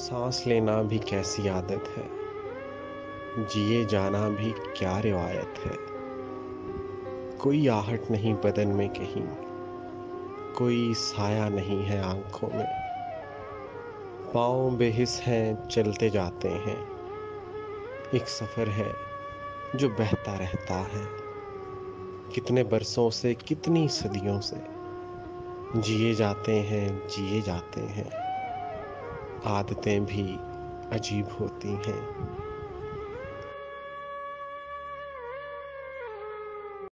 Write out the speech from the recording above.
सांस लेना भी कैसी आदत है, जिए जाना भी क्या रिवायत है। कोई आहट नहीं बदन में कहीं, कोई साया नहीं है आंखों में। पाँव बेहिस हैं चलते जाते हैं, एक सफर है जो बहता रहता है। कितने बरसों से, कितनी सदियों से जिए जाते हैं, जिए जाते हैं। आदतें भी अजीब होती हैं।